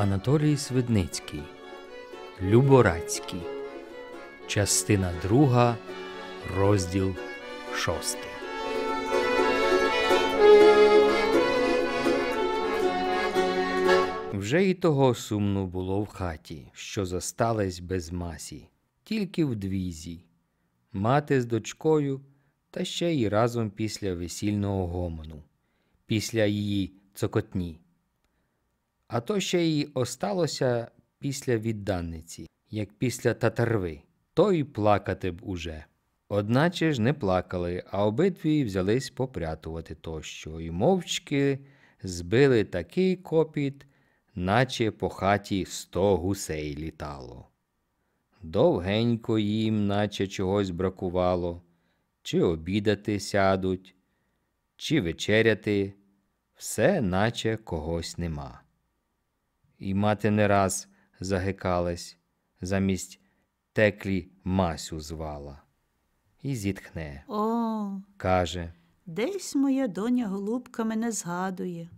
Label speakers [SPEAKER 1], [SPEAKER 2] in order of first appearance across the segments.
[SPEAKER 1] Анатолій Свидницький. Люборацький. Частина 2, розділ 6. Вже і того сумно було в хаті, що зосталась без Масі, тільки вдвізі. Мати з дочкою, та ще й разом після весільного гомону, після її цокотні. А то ще й осталося після відданниці, як після татарви, то й плакати б уже. Одначе ж не плакали, а обидві взялись попрятувати тощо, і мовчки збили такий копіт, наче по хаті 100 гусей літало. Довгенько їм, наче чогось бракувало, чи обідати сядуть, чи вечеряти, все наче когось нема. І мати не раз загикалась, замість Теклі Масю звала. І зітхне.
[SPEAKER 2] О,
[SPEAKER 1] Каже:
[SPEAKER 2] десь моя доня голубка мене згадує.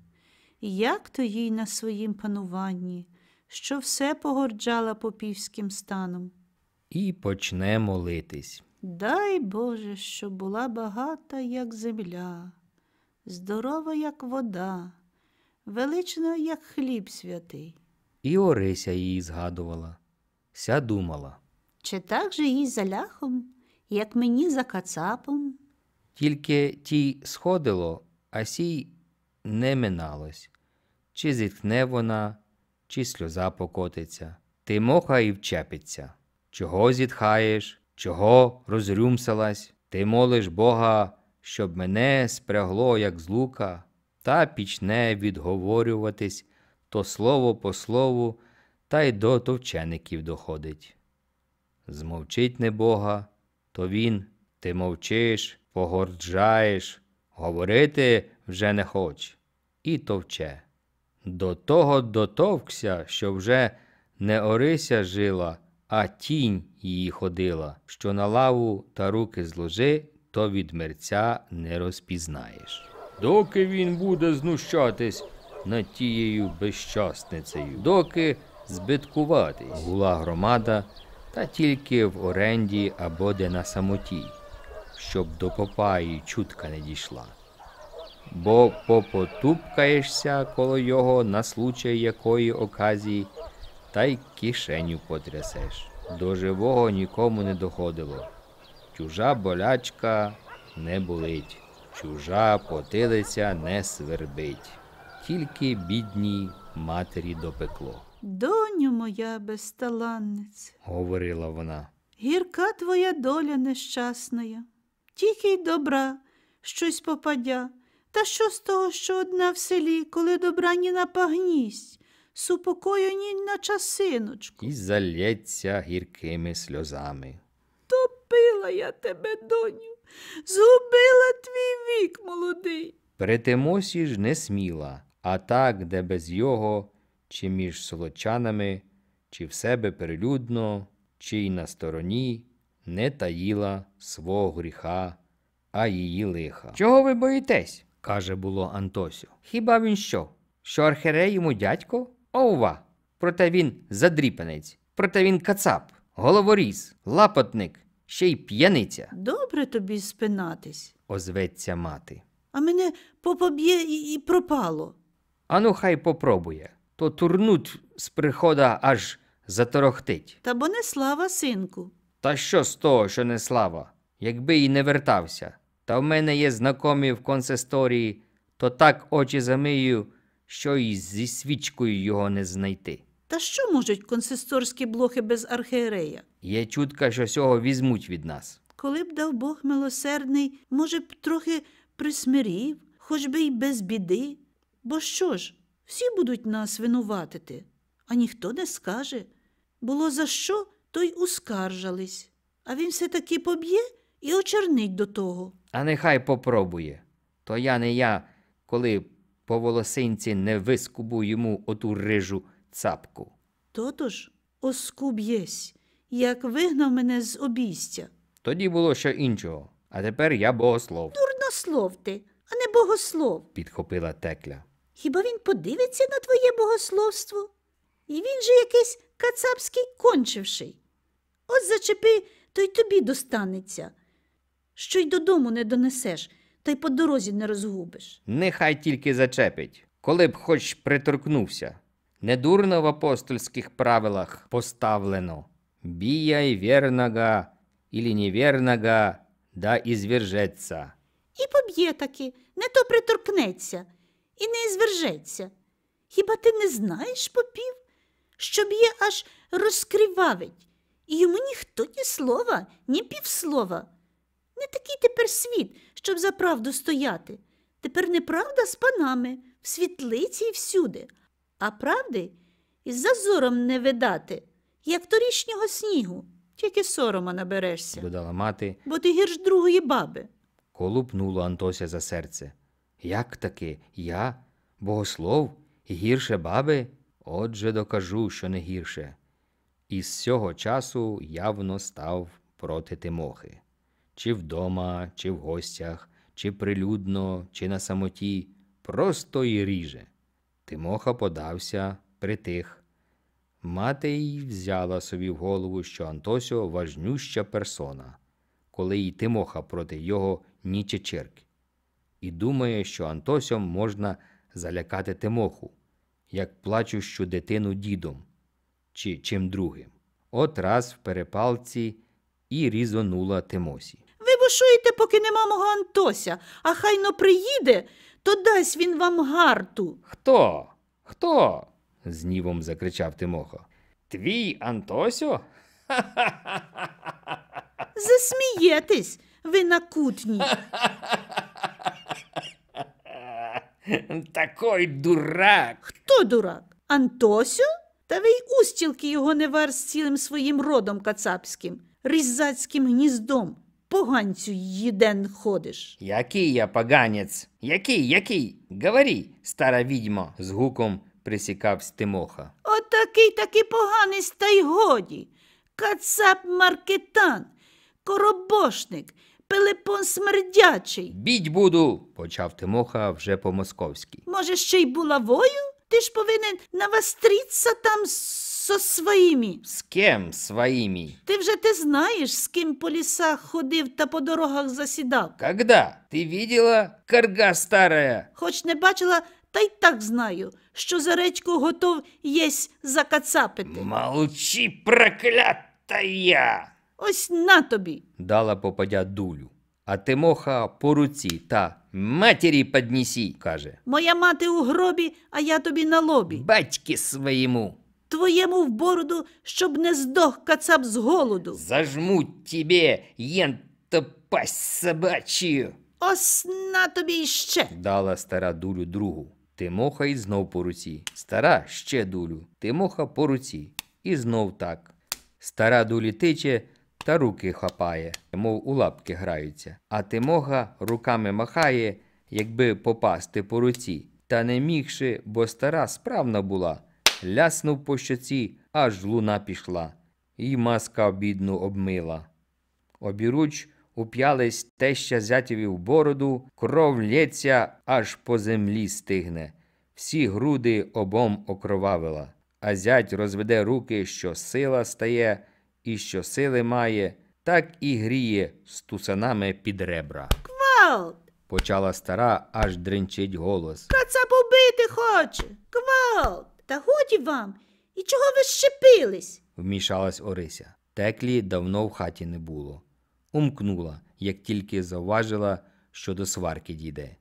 [SPEAKER 2] Як то їй на своїм пануванні, що все погорджала попівським станом.
[SPEAKER 1] і почне молитись.
[SPEAKER 2] Дай Боже, щоб була багата, як земля, здорова, як вода, велична, як хліб святий.
[SPEAKER 1] І Орися її згадувала. Ся думала.
[SPEAKER 2] Чи так же їй за ляхом, як мені за кацапом?
[SPEAKER 1] Тільки тій сходило, а сій не миналось. Чи зітхне вона, чи сльоза покотиться. Тимоха і вчепиться. Чого зітхаєш? Чого розрюмсалась? Ти молиш Бога, щоб мене спрягло, як з лука, та пічне відговорюватись то слово по слову, та й до товчеників доходить. Змовчить небога, то він: ти мовчиш, погорджаєш, говорити вже не хоч. І товче. До того дотовкся, що вже не Орися жила, а тінь її ходила, що на лаву та руки зложи, то від мерця не розпізнаєш. Доки він буде знущатись над тією безщасницею, доки збиткуватись, гула громада, та тільки в оренді або де на самоті, щоб до попа її чутка не дійшла. Бо попотупкаєшся коло його на случай якої оказії, та й кишеню потрясеш. До живого нікому не доходило. Чужа болячка не болить, чужа потилиця не свербить. Тільки бідній матері допекло.
[SPEAKER 2] Доню моя безталанниця,
[SPEAKER 1] Говорила вона.
[SPEAKER 2] гірка твоя доля нещасная, тільки й добра, щось попадя. Та що з того, що одна в селі, коли добра ні на пагність, супокою ні на часиночку.
[SPEAKER 1] І залється гіркими сльозами.
[SPEAKER 2] Топила я тебе, доню, згубила твій вік молодий.
[SPEAKER 1] При Тимосі ж не сміла, а так, де без його, чи між солодчанами, чи в себе перелюдно, чи й на стороні, не таїла свого гріха, а її лиха. «Чого ви боїтесь?» – каже було Антосю. «Хіба він що архірей йому дядько? Ова! Проте він задріпанець, проте він кацап, головоріз, лапотник, ще й п'яниця», –
[SPEAKER 2] Добре тобі спинатись,
[SPEAKER 1] озветься мати.
[SPEAKER 2] а мене попоб'є і пропало.
[SPEAKER 1] «Ану, хай попробує, то турнуть з прихода аж заторохтить».
[SPEAKER 2] Та бо не слава, синку.
[SPEAKER 1] «Та що з того, що не слава, якби й не вертався? Та в мене є знайомі в консисторії, то так очі замию, що й зі свічкою його не знайти.
[SPEAKER 2] Та що можуть консисторські блохи без архієрея?
[SPEAKER 1] Є чутка, що сього візьмуть від нас».
[SPEAKER 2] Коли б дав Бог милосердний, може б трохи присмирів, хоч би й без біди. Бо що ж, всі будуть нас винуватити, а ніхто не скаже. Було за що, то й ускаржались. А він все-таки поб'є і очернить до того.
[SPEAKER 1] «А нехай попробує. То я не я, коли по волосинці не вискубу йому оту рижу цапку».
[SPEAKER 2] То-то ж, оскуб єсь, як вигнав мене з обійстя.
[SPEAKER 1] Тоді було що іншого, а тепер я богослов,
[SPEAKER 2] Дурнослов ти, а не богослов.
[SPEAKER 1] підхопила Текля.
[SPEAKER 2] Хіба він подивиться на твоє богословство? І він же якийсь кацапський кончивший. От зачепи, то й тобі достанеться. Що й додому не донесеш, та й по дорозі не розгубиш.
[SPEAKER 1] Нехай тільки зачепить, коли б хоч приторкнувся. Недурно в апостольських правилах поставлено. Бія вірного ілі невірного, да ізвержеться.
[SPEAKER 2] І поб'є таки, не то приторкнеться, і не звержеться. Хіба ти не знаєш попів, що б'є аж розкривавить, і йому ніхто ні слова, ні півслова. Не такий тепер світ, щоб за правду стояти. Тепер неправда з панами, в світлиці і всюди, а правди із зазором не видати, як торішнього снігу, тільки сорома наберешся,
[SPEAKER 1] Додала мати,
[SPEAKER 2] бо ти гірш другої баби.
[SPEAKER 1] колупнуло Антося за серце. Як таки? Я? Богослов? Гірше баби? Отже докажу, що не гірше. І з цього часу явно став проти Тимохи. Чи вдома, чи в гостях, чи прилюдно, чи на самоті. Просто й ріже. Тимоха подався, притих. Мати й взяла собі в голову, що Антосьо важнюща персона, коли й Тимоха проти його ні чечерки. І думає, що Антосьом можна залякати Тимоху, як плачущу дитину дідом, чи чим другим. От раз в перепалці і різонула Тимосі.
[SPEAKER 2] Ви бушуєте, поки нема мого Антося, а хайно приїде, то дасть він вам гарту.
[SPEAKER 1] Хто? Хто? З гнівом закричав Тимоха. Твій Антосьо?
[SPEAKER 2] Засмієтесь, ви накутні.
[SPEAKER 1] Такой дурак!
[SPEAKER 2] Хто дурак? Антосю? Та ви й устілки його не вар з цілим своїм родом кацапським, різацьким гніздом. Поганцю їден ходиш.
[SPEAKER 1] Який я поганець? Який? Говори, стара відьмо, з гуком присікавсь Тимоха.
[SPEAKER 2] Отакий таки поганець, та й годі. Кацап-маркетан, коробошник, Пилипон смердячий.
[SPEAKER 1] Біть буду, почав Тимоха вже по-московськи.
[SPEAKER 2] Може, ще й булавою? Ти ж повинен навостріться там со своїми.
[SPEAKER 1] З ким своїми?
[SPEAKER 2] Ти вже ти знаєш, з ким по лісах ходив та по дорогах засідав.
[SPEAKER 1] Когда? Ти видела, карга старая?
[SPEAKER 2] Хоч не бачила, та й так знаю, що за речку готов єсть закацапити.
[SPEAKER 1] Молчи, проклятая!
[SPEAKER 2] Ось на тобі.
[SPEAKER 1] Дала попадя дулю. А Тимоха по руці та матері піднесі, каже.
[SPEAKER 2] Моя мати у гробі, а я тобі на лобі.
[SPEAKER 1] Батьки своєму.
[SPEAKER 2] Твоєму в бороду, щоб не здох кацап з голоду.
[SPEAKER 1] Зажмуть тебе, єнта пасть собачію.
[SPEAKER 2] Ось на тобі іще.
[SPEAKER 1] Дала стара дулю другу. Тимоха й знов по руці. Стара ще дулю. Тимоха по руці. І знов так. Стара дулі тиче та руки хапає, мов у лапки граються. А Тимоха руками махає, якби попасти по руці. Та не мігши, бо стара справна була. Ляснув по щоці, аж луна пішла. І маска бідну обмила. Обіруч уп'ялись теща зятєві в бороду, кров лється, аж по землі стигне. Всі груди обом окровавила. А зять розведе руки, що сила стає, і що сили має, так і гріє з тусанами під ребра.
[SPEAKER 2] Гвалт!
[SPEAKER 1] Почала стара, аж дринчить голос.
[SPEAKER 2] Кацап убити хоче. Гвалт! Та годі вам. І чого ви щепились?
[SPEAKER 1] Вмішалась Орися. Теклі давно в хаті не було. Умкнула, як тільки завважила, що до сварки дійде.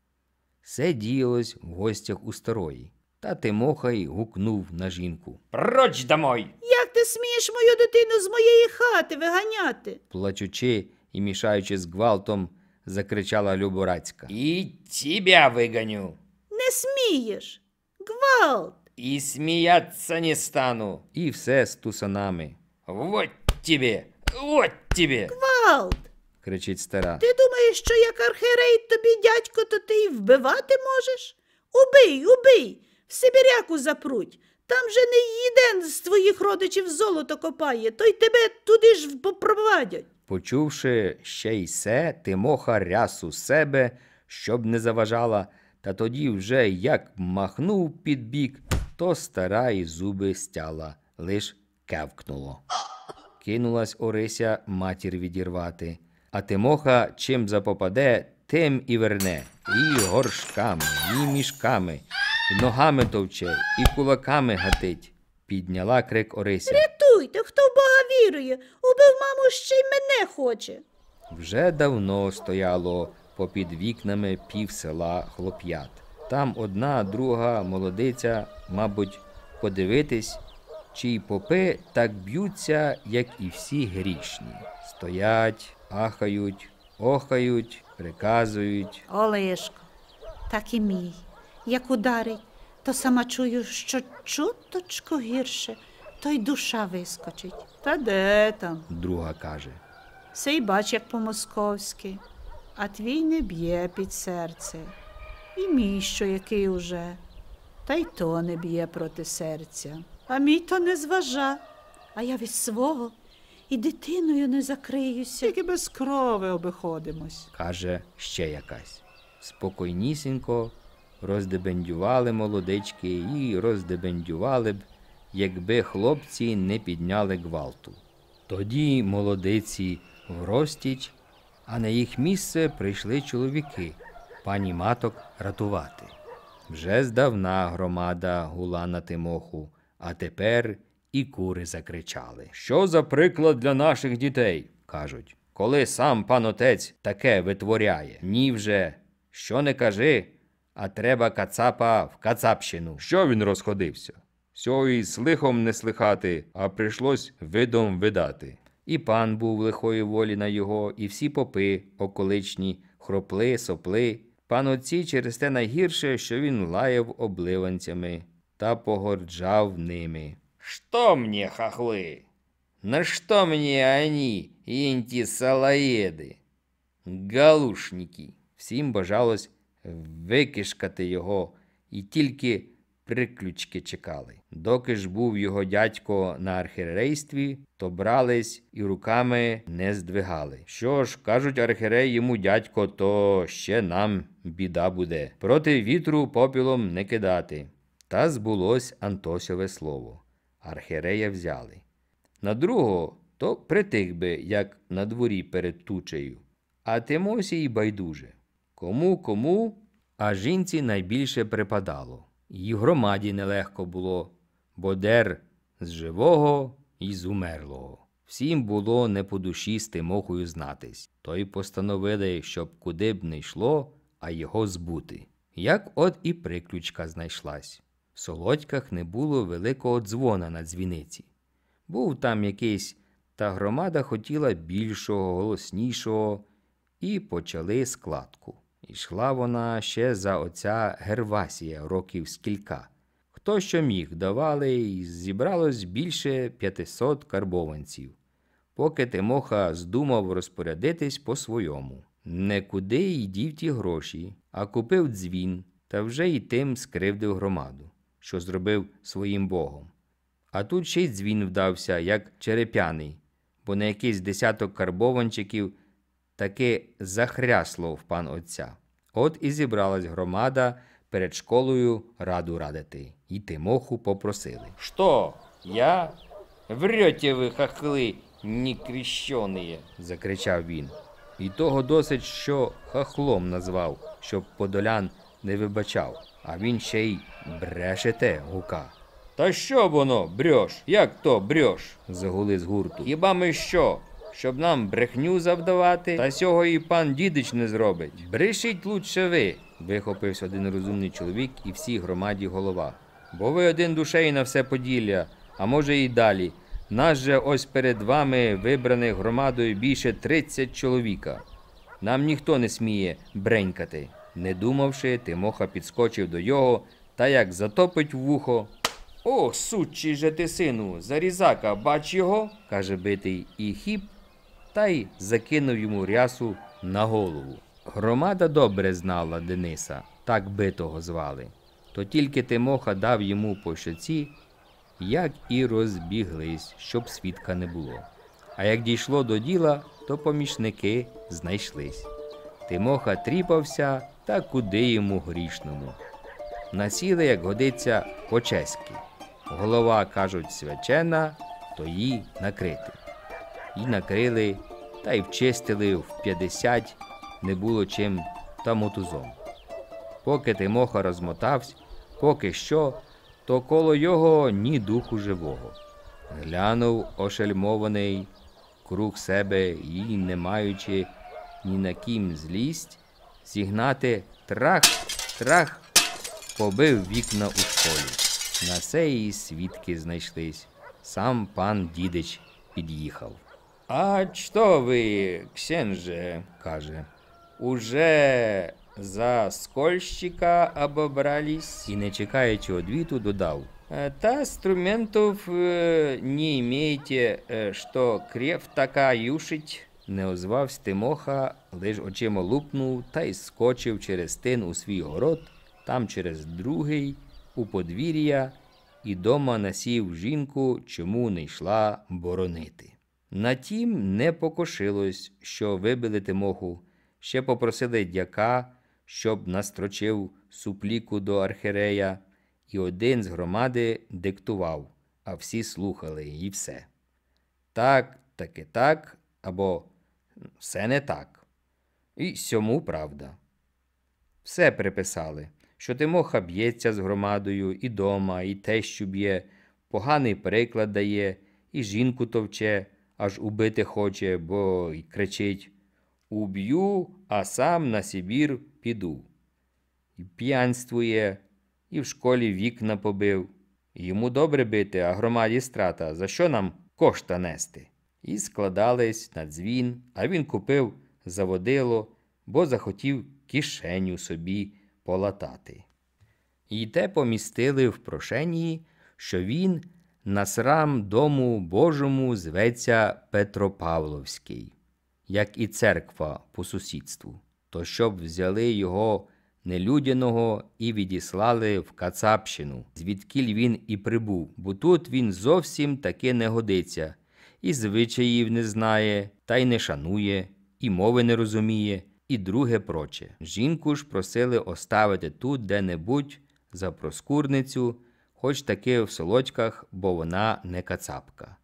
[SPEAKER 1] Все діялось в гостях у старої. Та Тимоха й гукнув на жінку. «Проч домой!»
[SPEAKER 2] Як ти смієш мою дитину з моєї хати виганяти?
[SPEAKER 1] Плачучи і мішаючи з гвалтом, закричала Люборацька. «І тебя виганю!
[SPEAKER 2] Не смієш. Гвалт!
[SPEAKER 1] І сміяться не стану!» І все з тусанами. «Вот тебе! Вот тебе!»
[SPEAKER 2] Гвалт!
[SPEAKER 1] кричить стара.
[SPEAKER 2] Ти думаєш, що як архиерей тобі дядько, то ти й вбивати можеш? Убий! В Сибіряку запруть. Там же не їден з твоїх родичів золото копає, то й тебе туди ж попровадять.
[SPEAKER 1] Почувши ще й се, Тимоха рясу себе, щоб не заважала, та тоді вже як махнув під бік, то стара і зуби стяла, лиш кевкнуло. Кинулась Орися матір відірвати, а Тимоха чим запопаде, тим і верне. І горшками, і мішками, і ногами товче, і кулаками гатить. Підняла крик Орися.
[SPEAKER 2] Рятуйте, хто в Бога вірує, убив маму, ще й мене хоче.
[SPEAKER 1] Вже давно стояло попід вікнами пів села хлоп'ят. Там одна, друга молодиця, мабуть, подивитись, чи й попи так б'ються, як і всі грішні. Стоять, ахають, охають, приказують.
[SPEAKER 2] Олешко, так і мій. Як ударить, то сама чую, що чуточку гірше, то й душа вискочить. Та де там?
[SPEAKER 1] Друга каже.
[SPEAKER 2] Сей бач, як по-московськи, а твій не б'є під серце. І мій, що який уже, та й то не б'є проти серця. А мій то не зважа, а я від свого і дитиною не закриюся. Тільки без крови обиходимось.
[SPEAKER 1] Каже ще якась. Спокійнісінько роздебендювали молодички і роздебендювали б, якби хлопці не підняли гвалту. Тоді молодиці врозтіч, а на їх місце прийшли чоловіки, пані маток ратувати. Вже здавна громада гула на Тимоху, а тепер і кури закричали. Що за приклад для наших дітей, кажуть, коли сам пан отець таке витворяє? Ні вже, що не кажи, а треба кацапа в кацапщину. Що він розходився? Сього і з лихом не слихати, а прийшлось видом видати. І пан був лихої волі на його, і всі попи околичні хропли, сопли. Пан отці через те найгірше, що він лаяв обливанцями та погорджав ними. «Що мені, хахли? На що мені ані, інті салаєди? Галушники!» Всім бажалось викишкати його, і тільки приключки чекали. Доки ж був його дядько на архірействі, то брались і руками не здвигали. Що ж, кажуть архірей йому дядько, то ще нам біда буде. Проти вітру попілом не кидати. Та збулось Антосьове слово. Архірея взяли. На другого то притих би, як на дворі перед тучею. А Тимосій байдуже. Кому, а жінці найбільше припадало. І громаді нелегко було, бо дер з живого і з умерлого. Всім було не по душі з Тимохою знатись. То й постановили, щоб куди б не йшло, а його збути. Як от і приключка знайшлась. В Солодьках не було великого дзвона на дзвіниці. Був там якийсь, та громада хотіла більшого, голоснішого, і почали складку. Ішла вона ще за отця Гервасія років скілька. Хто що міг, давали, і зібралось більше 500 карбованців. Поки Тимоха здумав розпорядитись по-своєму. Не куди й дів ті гроші, а купив дзвін, та вже й тим скривдив громаду, що зробив своїм богом. А тут ще й дзвін вдався, як череп'яний, бо на якийсь десяток карбованчиків таки захрясло в пан отця. От і зібралась громада перед школою раду радити. І Тимоху попросили. «Що, я? Врете ви, хахли, некрещеные!» – закричав він. І того досить, що хахлом назвав, щоб подолян не вибачав. А він ще й брешете гука. «Та що воно, брьош? Як то брьош?» – загули з гурту. «Хіба ми що? Щоб нам брехню завдавати? Та сього і пан дідич не зробить. Брешіть лучше ви!» – вихопився один розумний чоловік і всій громаді голова. «Бо ви один душею на все Поділля, а може і далі. Нас же ось перед вами вибраних громадою більше 30 чоловіка. Нам ніхто не сміє бренькати». Не думавши, Тимоха підскочив до його та як затопить в вухо. «О, сучий же ти, сину, зарізака, бач його!» – каже битий і хіп, та й закинув йому рясу на голову. Громада добре знала Дениса, так битого звали. То тільки Тимоха дав йому по щоці, як і розбіглись, щоб свідка не було. А як дійшло до діла, то помічники знайшлись. Тимоха тріпався, та куди йому грішному. Насіли, як годиться, по-чеськи. Голова, кажуть, свячена, то її накрити. І накрили, та й вчистили в 50, не було чим та мотузом. Поки Тимоха розмотавсь, поки що, то коло його ні духу живого. Глянув ошельмований круг себе і, не маючи ні на ким злість, зігнати трах, побив вікна у школі. На це і свідки знайшлись. Сам пан Дідич під'їхав. «А що ви, ксенже, – каже, – уже за скольщика обобрались?» І, не чекаючи одвіту, додав: «Та инструментов не имеете, що крев така юшить?» Не озвався Тимоха, лиш очима лупнув та й скочив через тин у свій город, там через другий, у подвір'я, і дома насів жінку, чому не йшла боронити. На тім не покошилось, що вибили Тимоху, ще попросили дяка, щоб настрочив супліку до архиерея, і один з громади диктував, а всі слухали, і все. Так, таки так, або все не так. І сьому правда. Все приписали, що Тимоха б'ється з громадою і дома, і тещу б'є, поганий приклад дає, і жінку товче, аж убити хоче, бо й кричить: «Уб'ю, а сам на Сибір піду». І п'янствує, і в школі вікна побив. Йому добре бити, а громаді страта, за що нам кошта нести? І складались на дзвін, а він купив заводило, бо захотів кишеню собі полатати. І те помістили в прошенні, що він на срам дому Божому зветься Петропавловський, як і церква по сусідству. То щоб взяли його нелюдяного і відіслали в Кацапщину, звідкіль він і прибув, бо тут він зовсім таки не годиться, і звичаїв не знає, та й не шанує, і мови не розуміє, і друге проче. Жінку ж просили оставити тут де-небудь за проскурницю, хоч таки в Солодьках, бо вона не кацапка.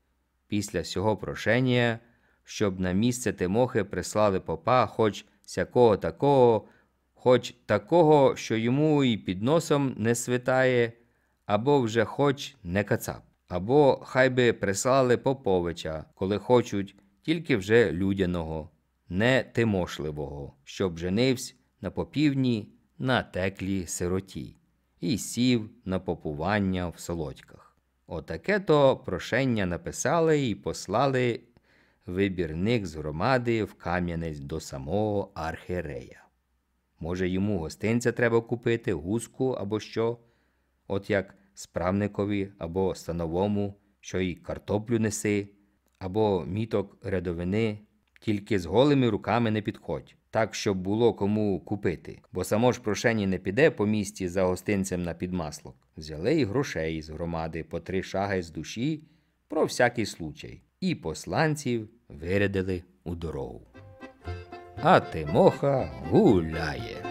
[SPEAKER 1] Після сього прошення, щоб на місце Тимохи прислали попа хоч сякого такого, хоч такого, що йому і під носом не свитає, або вже хоч не кацап. Або хай би прислали Поповича, коли хочуть, тільки вже людяного, не тимошливого, щоб женивсь на попівні на теклій сироті і сів на попування в Солодьках. Отаке-то прошення написали і послали вибірник з громади в Кам'янець до самого архиерея. Може, йому гостинця треба купити, гуску або що, от як справникові або становому, що й картоплю неси, або міток рядовини, тільки з голими руками не підходь, так, щоб було кому купити, бо само ж прошені не піде по місті за гостинцем на підмаслок. Взяли й грошей з громади по 3 шаги з душі про всякий случай, і посланців вирядили у дорогу. А Тимоха гуляє.